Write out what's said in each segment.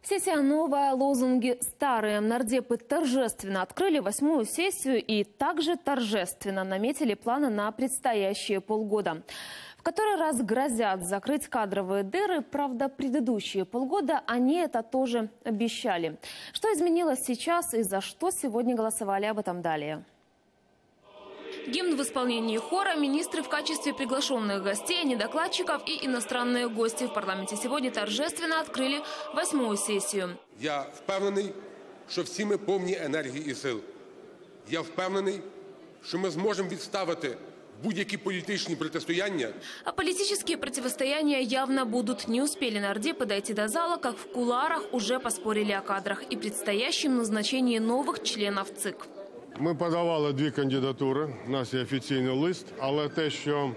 Сессия новая, лозунги старые. Нардепы торжественно открыли 8-ю сессию и также торжественно наметили планы на предстоящие полгода. В который раз грозят закрыть кадровые дыры. Правда, предыдущие полгода они это тоже обещали. Что изменилось сейчас и за что сегодня голосовали, об этом далее. Гимн в исполнении хора, министры в качестве приглашенных гостей, недокладчиков и иностранные гости в парламенте сегодня торжественно открыли 8-ю сессию. Я впевнений, що всі ми повні енергії і сил. Я впевнений, що ми зможемо відставити будь-які політичні протистояння. А политические противостояния явно будут. Не успели нардепы дойти до зала, как в кулуарах уже поспорили о кадрах и предстоящем назначении новых членов ЦИК. Ми подавали 2 кандидатури, у нас є офіційний лист, але те, що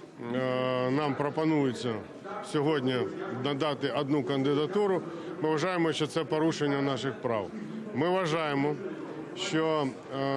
нам пропонується сьогодні надати 1 кандидатуру, ми вважаємо, що це порушення наших прав. Ми вважаємо, що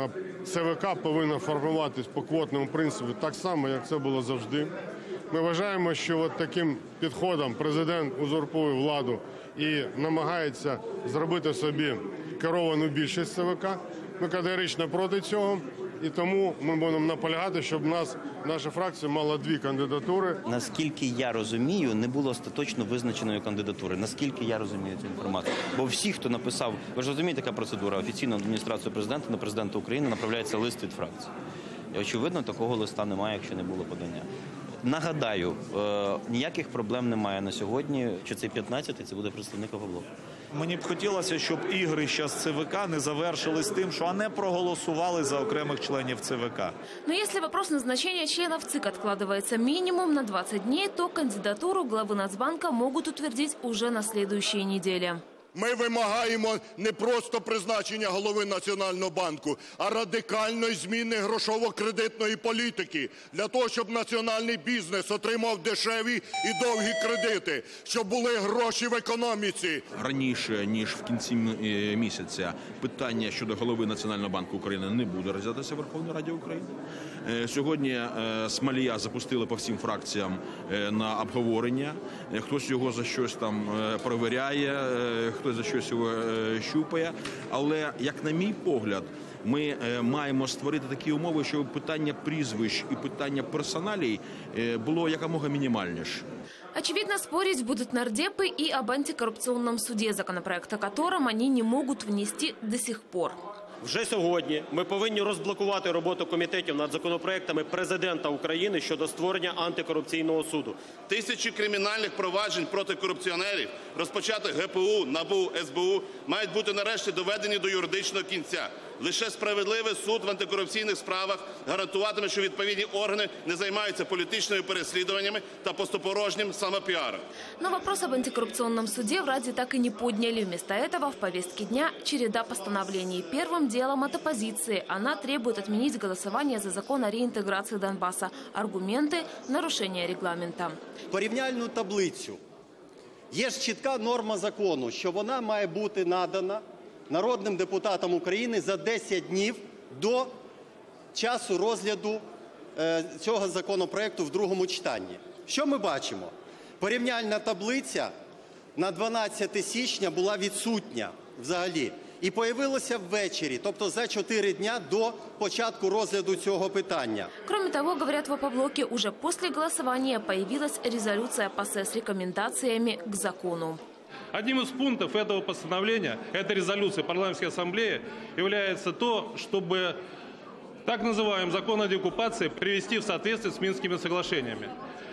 ЦВК повинна формуватись по квотному принципу так само, як це було завжди. Ми вважаємо, що от таким підходом президент узурпує владу і намагається зробити собі керовану більшість ЦВК. Ми категорично проти цього, і тому ми будемо наполягати, щоб наша фракція мала 2 кандидатури. Наскільки я розумію, не було остаточно визначеної кандидатури. Наскільки я розумію цю інформацію. Бо всі, хто написав, ви ж розумієте, яка процедура, офіційно адміністрацію президента, на президента України направляється лист від фракції. І, очевидно, такого листа немає, якщо не було подання. Нагадаю, ніяких проблем немає на сьогодні, чи це 15-й, це буде представник ОПОБЛОКу. Мені б хотілося, щоб ігри ще з ЦВК не завершились тим, що не проголосували за окремих членів ЦВК. Но если вопрос назначения членов ЦИК откладывается минимум на 20 дней, то кандидатуру главы Нацбанка могут утвердить уже на следующей неделе. Ми вимагаємо не просто призначення голови Національного банку, а радикальної зміни грошово-кредитної політики. Для того, щоб національний бізнес отримав дешеві і довгі кредити, щоб були гроші в економіці. Раніше, ніж в кінці місяця, питання щодо голови Національного банку України не буде розглядатися в Верховній Раді України. Сьогодні Смолія запустили по всім фракціям на обговорення. Хтось його за щось там перевіряє, хтось за щось його щупає. Але, як на мій погляд, ми маємо створити такі умови, щоб питання прізвищ і питання персоналій було якомога мінімальніше. Очевидно, спорить будут нардепы и об антикоррупционном суде, законопроект о котором они не могут внести до сих пор. Вже сьогодні ми повинні розблокувати роботу комітетів над законопроектами президента України щодо створення антикорупційного суду. Тисячі кримінальних проваджень проти корупціонерів, розпочатих ГПУ, НАБУ, СБУ, мають бути нарешті доведені до юридичного кінця. Лише справедливий суд в антикорупційних справах гарантуватиме, що відповідні органи не займаються політичними переслідуваннями та пустопорожнім самопіаром. Но вопрос об антикоррупционном суде в Раде так и не подняли. Вместо этого в повестке дня череда постановлений. Первым делом от оппозиции. Она требует отменить голосование за закон о реинтеграции Донбасса. Аргументы – нарушение регламента. Порівняльну таблицю. Є ж чітка норма закону, що вона має бути надана народним депутатам України за 10 днів до часу розгляду цього законопроекту в другому читанні. Що ми бачимо? Порівняльна таблиця на 12 січня була відсутня взагалі. І появилася ввечері, тобто за 4 дня до початку розгляду цього питання. Кроме того, говорят в ОПОБЛОКе, уже после голосования появилась резолюция ПАСЕ с рекомендациями к закону. Одним из пунктов этого постановления, этой резолюции парламентской ассамблеи, является то, чтобы так называемый закон о деоккупации привести в соответствие с Минскими соглашениями.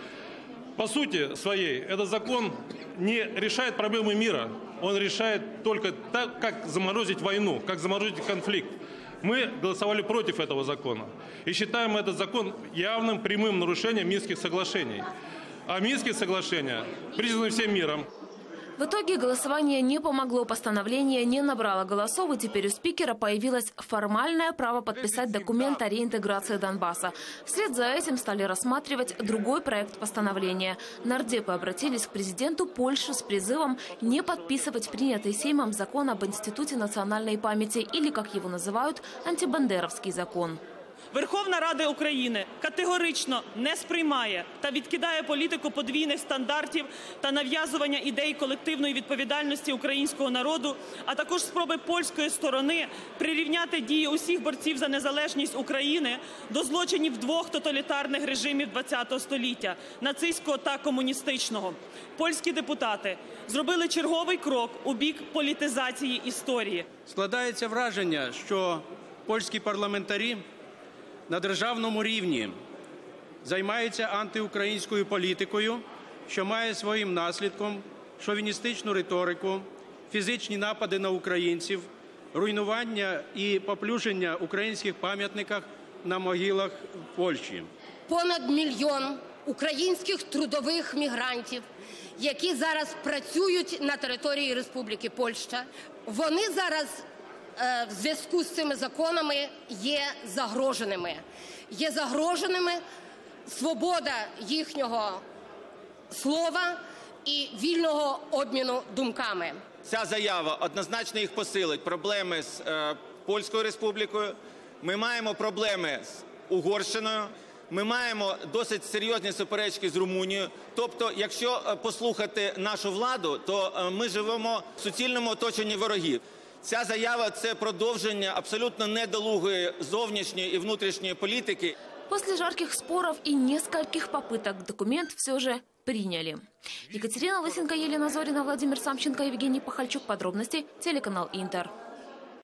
По сути своей, этот закон не решает проблемы мира, он решает только так, как заморозить войну, как заморозить конфликт. Мы голосовали против этого закона и считаем этот закон явным прямым нарушением Минских соглашений. А Минские соглашения признаны всем миром. В итоге голосование не помогло, постановление не набрало голосов, и теперь у спикера появилось формальное право подписать документ о реинтеграции Донбасса. Вслед за этим стали рассматривать другой проект постановления. Нардепы обратились к президенту Польши с призывом не подписывать принятый Сеймом закон об Институте национальной памяти, или, как его называют, антибандеровский закон. Верховна Рада України категорично не сприймає та відкидає політику подвійних стандартів та нав'язування ідей колективної відповідальності українського народу, а також спроби польської сторони прирівняти дії усіх борців за незалежність України до злочинів двох тоталітарних режимів ХХ століття – нацистського та комуністичного. Польські депутати зробили черговий крок у бік політизації історії. Складається враження, що польські парламентарі на державному рівні займаються антиукраїнською політикою, що має своїм наслідком шовіністичну риторику, фізичні напади на українців, руйнування і поплюження українських пам'ятників на могилах в Польщі. Понад 1 мільйон українських трудових мігрантів, які зараз працюють на території Республіки Польща, вони зараз в зв'язку з цими законами є загроженими. Є загроженими свобода їхнього слова і вільного обміну думками. Ця заява однозначно їх посилить. Проблеми з Польською Республікою, ми маємо проблеми з Угорщиною, ми маємо досить серйозні суперечки з Румунією. Тобто, якщо послухати нашу владу, то ми живемо в суцільному оточенні ворогів. Ця заява – це продовження абсолютно недолугої зовнішньої и внутренней политики. После жарких споров и нескольких попыток документ все же приняли. Екатерина Лысенко, Елена Зорина, Владимир Самченко, Евгений Пахальчук. Подробности телеканал Интер.